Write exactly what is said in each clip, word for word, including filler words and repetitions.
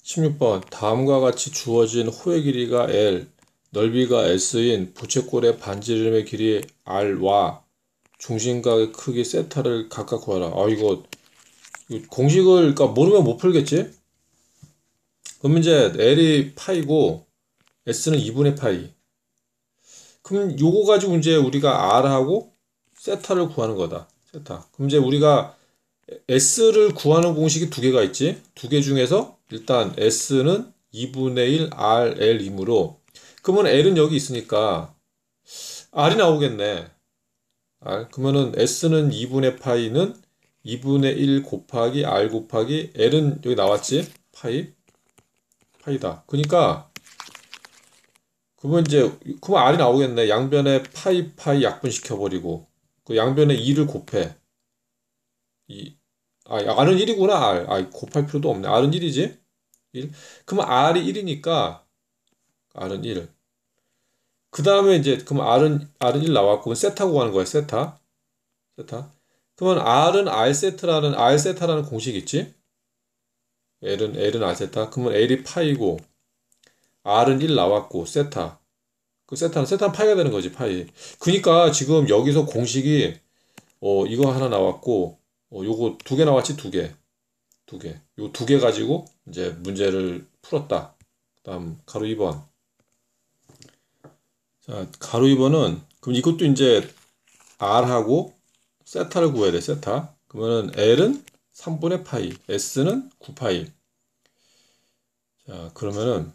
십육 번 다음과 같이 주어진 호의 길이가 L, 넓이가 S인 부채꼴의 반지름의 길이 R와 중심각의 크기 세타를 각각 구하라. 아 이거, 이거 공식을 그러니까 모르면 못 풀겠지? 그럼 이제 L이 파이고 S는 이분의 파이. 그럼 요거 가지고 이제 우리가 R하고 세타를 구하는 거다. 세타. 그럼 이제 우리가 S를 구하는 공식이 두 개가 있지. 두 개 중에서 일단 S는 이분의 일 알 엘이므로 그러면 L은 여기 있으니까 R이 나오겠네. R. 그러면은 S는 이분의 파이는 이분의 일 곱하기 R 곱하기 L은 여기 나왔지? 파이? 파이다. 그러니까 그러면 이제 그러면 R이 나오겠네. 양변에 파이 파이 약분시켜버리고 그 양변에 이를 곱해. 이 아, R은 일이구나, R. 아, 곱할 필요도 없네. R은 일이지? 일. 그러면 R이 일이니까, R은 일. 그 다음에 이제, 그럼 R은, R은 일 나왔고, 그럼 세타 구하는 거야, 세타. 세타. 그러면 R은 R 세트라는, R 세타라는 공식 있지? L은, L은 R 세타. 그러면 L이 파이고, R은 일 나왔고, 세타. 그 세타는, 세타는 파이가 되는 거지, 파이. 그니까 지금 여기서 공식이, 어, 이거 하나 나왔고, 어, 요거 두 개 나왔지, 두 개. 두 개. 요 두 개 가지고 이제 문제를 풀었다. 그다음 가로 이 번. 자, 가로 이 번은 그럼 이것도 이제 R하고 세타를 구해야 돼. 세타. 그러면은 L은 삼분의 파이, S는 구 파이. 자, 그러면은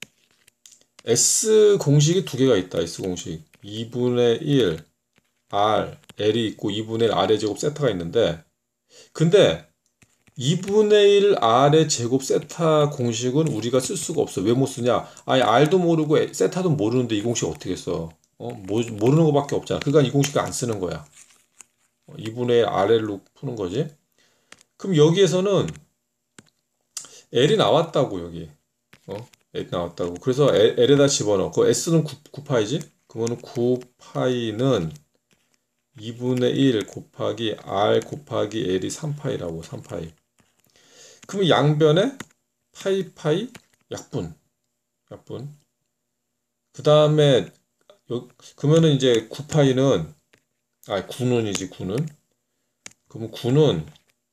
S 공식이 두 개가 있다. S 공식. 이분의 일 R, L이 있고 이분의 일 R의 제곱 세타가 있는데 근데 이분의 일 R의 제곱 세타 공식은 우리가 쓸 수가 없어. 왜 못 쓰냐? 아예 R도 모르고 에- 세타도 모르는데 이 공식 어떻게 써? 어? 모, 모르는 거밖에 없잖아. 그러니까 이 공식을 안 쓰는 거야. 어, 이분의 일 R로 푸는 거지. 그럼 여기에서는 L이 나왔다고, 여기. 어? L이 나왔다고. 그래서 L, L에다 집어넣어. 그 S는 구, 구 파이지? 그러면 구 파이는 이분의 일 곱하기 R 곱하기 L이 삼 파이라고, 삼 파이. 그럼 양변에 파이 파이 약분. 약분. 그 다음에 그러면은 이제 구 파이는 아 구는이지 구는 그러면 구는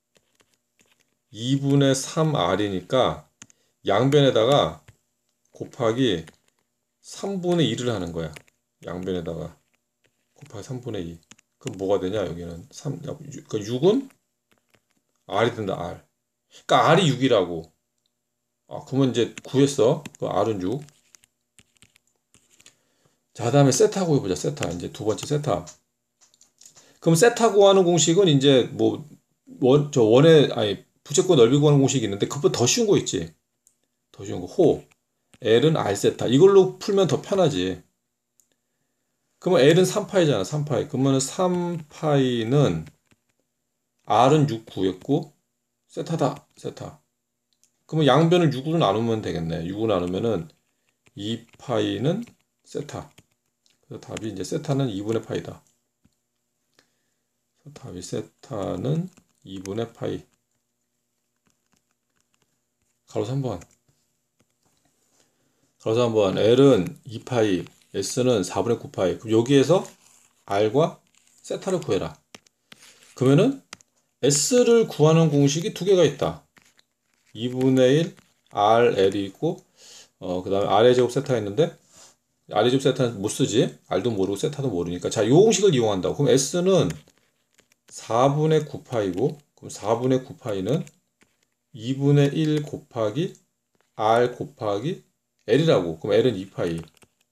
이분의 삼 알이니까 양변에다가 곱하기 삼분의 이를 하는 거야. 양변에다가 곱하기 삼분의 이. 그럼 뭐가 되냐 여기는 삼 그러니까 육은 R이 된다 R. 그러니까 R이 육이라고. 아 그러면 이제 구했어. 그 R은 육. 자, 다음에 세타 구해보자. 세타. 이제 두 번째 세타. 그럼 세타 구하는 공식은 이제 뭐 원, 저 원의 아니 부채꼴 넓이 구하는 공식이 있는데 그것보다 더 쉬운 거 있지. 더 쉬운 거 호. L은 R 세타. 이걸로 풀면 더 편하지. 그러면 L은 삼 파이잖아. 삼 파이. 그러면 삼 파이는 R은 육 구했고 세타다. 세타. 그러면 양변을 육으로 나누면 되겠네. 육으로 나누면은 이 파이는 세타. 그래서 답이 이제 세타는 이분의 파이다. 답이 세타는 이분의 파이. 가로 삼 번. 가로 삼 번. L은 이 파이, S는 사분의 구 파이. 그럼 여기에서 R과 세타를 구해라. 그러면은 S를 구하는 공식이 두 개가 있다. 이분의 일 R, L이 있고 어, 그 다음에 R의 제곱 세타가 있는데 R의 제곱 세타는 못 쓰지. R도 모르고 세타도 모르니까. 자, 이 공식을 이용한다고. 그럼 S는 사분의 구 파이고 그럼 사분의 구 파이는 이분의 일 곱하기 R 곱하기 L이라고. 그럼 L은 이 파이.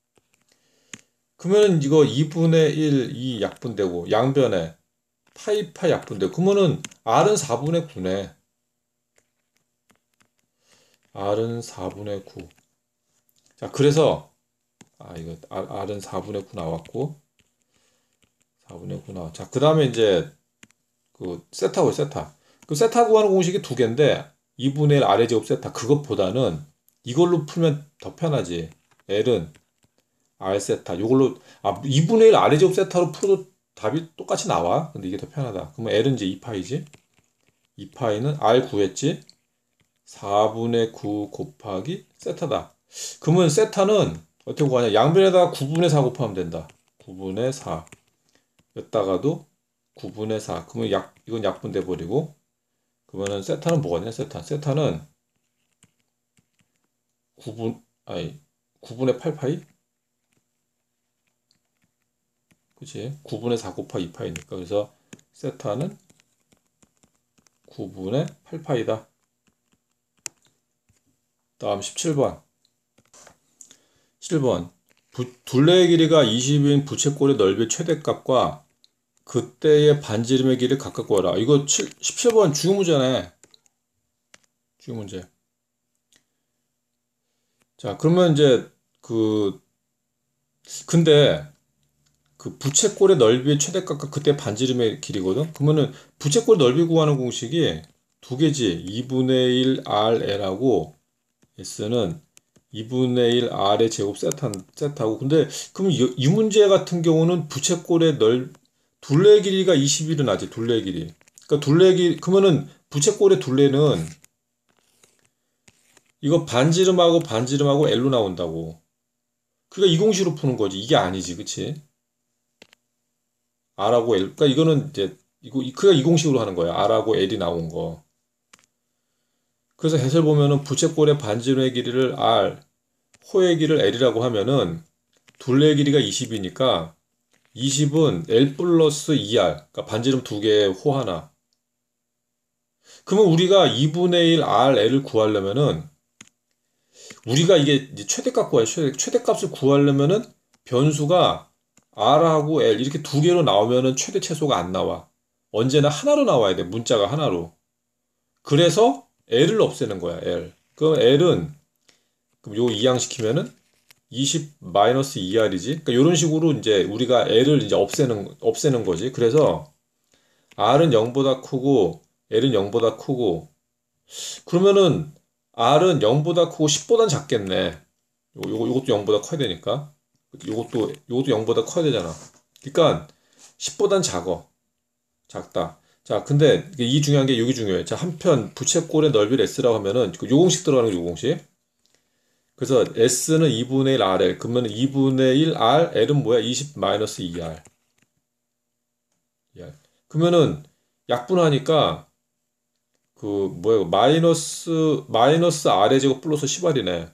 그러면 이거 이분의 일, 이 약분되고 양변에 파이 파이 약분되고 그러면은 R은 사분의 구네. R은 사분의 구. 자, 그래서 아 이거 R, R은 사분의 구 나왔고 사분의 구 나왔. 자, 그다음에 이제 그 세타고 세타. 그 세타 구하는 공식이 두 개인데 이분의 일 R의 제곱 세타 그것보다는 이걸로 풀면 더 편하지. L은 R 세타. 이걸로 아 이분의 일 R의 제곱 세타로 풀어도 답이 똑같이 나와. 근데 이게 더 편하다. 그러면 L은 이제 이 파이지. 이 파이는 R 구했지. 사분의 구 곱하기 세타다. 그러면 세타는 어떻게 구하냐? 양변에다가 구분의 사 곱하면 된다. 구분의 사. 여기다가도 구분의 사. 그러면 약, 이건 약분돼 버리고. 그러면은 세타는 뭐가 되냐? 세타. 세타는 구분, 아니, 구분의 팔 파이? 그치? 구분의 사 곱하기 이 파이니까. 그래서 세타는 구분의 팔 파이다. 다음 십칠 번. 칠 번. 둘레의 길이가 이십인 부채꼴의 넓이의 최대값과 그때의 반지름의 길이를 각각 구하라. 이거 십칠 번 중요 문제네. 중요 문제. 자, 그러면 이제 그 근데 그 부채꼴의 넓이의 최대값과 그때 반지름의 길이거든. 그러면은 부채꼴 넓이 구하는 공식이 두 개지. 이분의 일 알엘하고 S는 이분의 일 R의 제곱 세타, 세타고. 근데 그럼 이, 이 문제 같은 경우는 부채꼴의 넓 둘레 길이가 이십일은 나지. 둘레 길이. 그러니까 둘레 길이 그러면은 부채꼴의 둘레는 이거 반지름하고 반지름하고 L로 나온다고. 그러니까 이 공식으로 푸는 거지. 이게 아니지, 그치? R하고 L. 그러니까 이거는 이제 이거 그가 이 공식으로 하는 거야. R하고 L이 나온 거. 그래서 해설 보면은 부채꼴의 반지름의 길이를 R, 호의 길이를 L이라고 하면은 둘레의 길이가 이십이니까 이십은 L 플러스 이 알. 그러니까 반지름 두 개에 호 하나. 그러면 우리가 이분의 일 알, L을 구하려면은 우리가 이게 최대값 구해야 최대, 최대값을 구하려면은 변수가 R하고 L 이렇게 두 개로 나오면은 최대 최소가 안 나와. 언제나 하나로 나와야 돼. 문자가 하나로. 그래서 L을 없애는 거야. L. 그럼 L은 그럼 요 이항시키면은 이십 마이너스 이 알이지. 그러니까 이런 식으로 이제 우리가 L을 이제 없애는 없애는 거지. 그래서 R은 영보다 크고 L은 영보다 크고 그러면은 R은 영보다 크고 십보단 작겠네. 요거, 요거, 요것도 영보다 커야 되니까. 요것도, 요것도 영보다 커야 되잖아. 그러니까 십보단 작어. 작다. 자, 근데 이 중요한 게 여기 중요해. 자, 한편 부채꼴의 넓이를 S라고 하면은 요 공식 들어가는 거 요 공식. 그래서 S는 이분의 일 알엘. 그러면 이분의 일 알, L은 뭐야? 이십 마이너스 이 알. 그러면은 약분하니까 그 뭐야? 마이너스 마이너스 R의 제곱 플러스 십 알이네.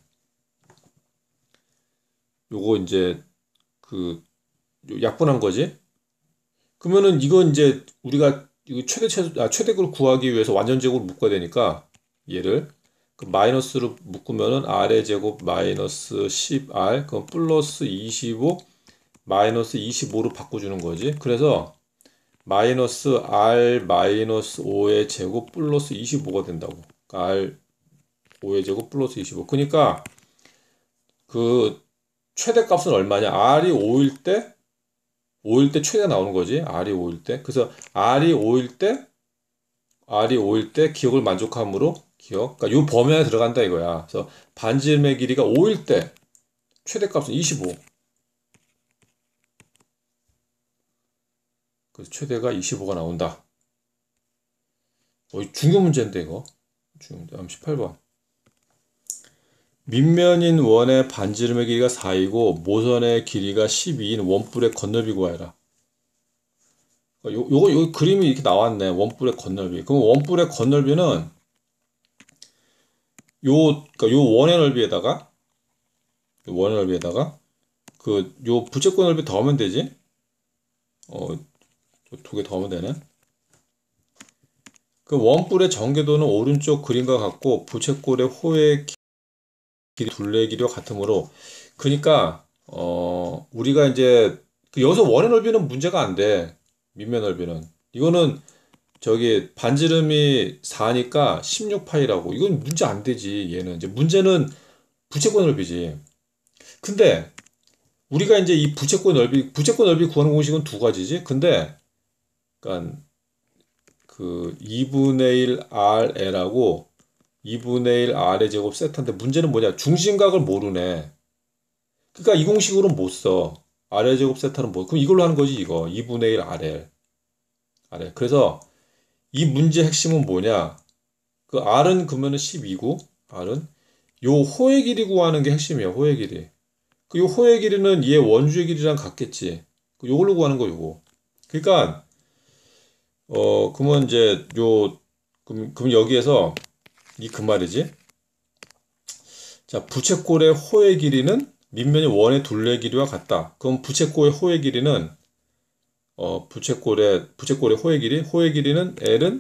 요거 이제 그 약분한 거지. 그러면은 이건 이제 우리가 이거 최대 최 아, 최대를 구하기 위해서 완전 제곱을 묶어야 되니까 얘를 그 마이너스로 묶으면은 R의 제곱 마이너스 십 알 그럼 플러스 이십오 마이너스 이십오로 바꿔주는 거지. 그래서 마이너스 R 마이너스 오의 제곱 플러스 이십오가 된다고. 그러니까 R 오의 제곱 플러스 이십오. 그러니까 그 최대값은 얼마냐? R이 오일 때 오일 때 최대 나오는 거지. R이 오일 때. 그래서 R이 오일 때 R이 오일 때 기억을 만족함으로 기억. 그러니까 요 범위 안에 들어간다 이거야. 그래서 반지름의 길이가 오일 때 최대값은 이십오. 그래서 최대가 이십오가 나온다. 어, 중요 문제인데 이거. 중요 문제. 십팔 번. 밑면인 원의 반지름의 길이가 사이고 모선의 길이가 십이인 원뿔의 건널비 구하여라. 요, 요거, 요 그림이 이렇게 나왔네. 원뿔의 건널비. 그럼 원뿔의 건널비는 요, 그러니까 요 원의 넓이에다가, 요 원의 넓이에다가, 그, 요 부채꼴 넓이 더하면 되지? 어, 두 개 더하면 되네. 그 원뿔의 전개도는 오른쪽 그림과 같고, 부채꼴의 호의 길이, 둘레의 길이와 같으므로, 그니까, 어, 우리가 이제, 그 여기서 원의 넓이는 문제가 안 돼. 밑면 넓이는. 이거는, 저기 반지름이 사니까 십육 파이라고. 이건 문제 안 되지. 얘는 이제 문제는 부채꼴 넓이지. 근데 우리가 이제 이 부채꼴 넓이 부채꼴 넓이 구하는 공식은 두 가지지. 근데 그러니까 그 이분의 일 알엘하고 이분의 일 R의 제곱 세타인데 문제는 뭐냐? 중심각을 모르네. 그러니까 이 공식으로는 못 써. R의 제곱 세타는 뭐? 그럼 이걸로 하는 거지 이거. 이분의 일 알엘. 알엘. 그래서 이 문제 핵심은 뭐냐? 그 R은 그러면은 십이고, R은 요 호의 길이 구하는 게 핵심이야. 호의 길이. 그 요 호의 길이는 얘 원주의 길이랑 같겠지. 그 요걸로 구하는 거 요거. 그러니까 어 그러면 이제 요 그럼, 그럼 여기에서 이 그 말이지. 자, 부채꼴의 호의 길이는 밑면이 원의 둘레 길이와 같다. 그럼 부채꼴의 호의 길이는 어 부채꼴의 부채꼴의 호의 길이 호의 길이는 L은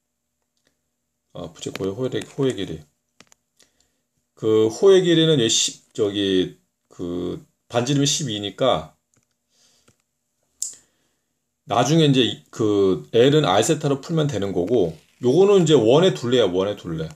어 부채꼴의 호의 호의 길이 그 호의 길이는 여기 십 저기 그 반지름이 십이니까 나중에 이제 그 L은 R세타로 풀면 되는 거고 요거는 이제 원의 둘레야. 원의 둘레.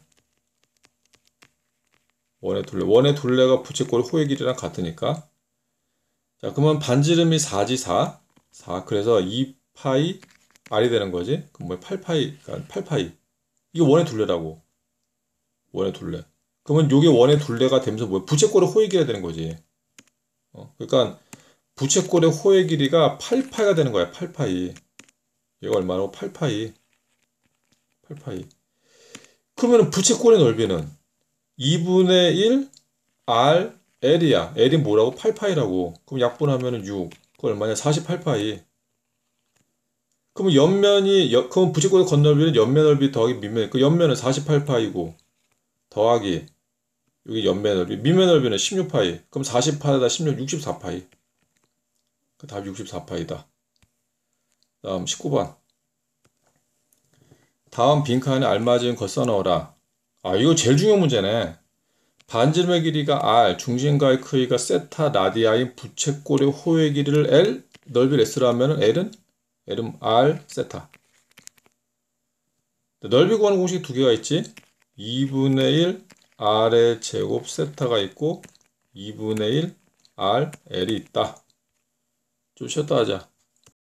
원의 둘레. 원의 둘레가 부채꼴의 호의 길이랑 같으니까. 자, 그러면 반지름이 사지 사. 사. 그래서 이 파이 R이 되는 거지. 그럼 뭐 팔 파이, 그러니까 팔 파이. 이게 원의 둘레라고. 원의 둘레. 그러면 요게 원의 둘레가 되면서 뭐야? 부채꼴의 호의 길이가 되는 거지. 어, 그러니까 부채꼴의 호의 길이가 팔 파이가 되는 거야. 팔 파이. 얘가 얼마라고? 팔 파이. 팔 파이. 그러면 부채꼴의 넓이는 이분의 일 R L이야. L이 뭐라고? 팔 파이라고. 그럼 약분하면은 육. 그거 얼마냐? 사십팔 파이. 그러면 옆면이 여- 그럼 부채꼴의 건널비는 옆면 넓이 더하기 밑면. 그 옆면은 사십팔 파이고 더하기 여기 옆면 넓이. 밑면 넓이는 십육 파이. 그럼 사십 파이다 십육, 육십사 파이. 그 답 육십사 파이다. 다음 십구 번. 다음 빈칸에 알맞은 거 써넣어라. 아, 이거 제일 중요한 문제네. 반지름의 길이가 R, 중심가의 크기가 세타 라디아인 부채꼴의 호의 길이를 L, 넓이를 S로 하면은 L은 L은 R 세타. 넓이 구하는 공식이 두 개가 있지. 이분의 일 R의 제곱 세타가 있고 이분의 일 R, L이 있다. 좀 쉬었다 하자.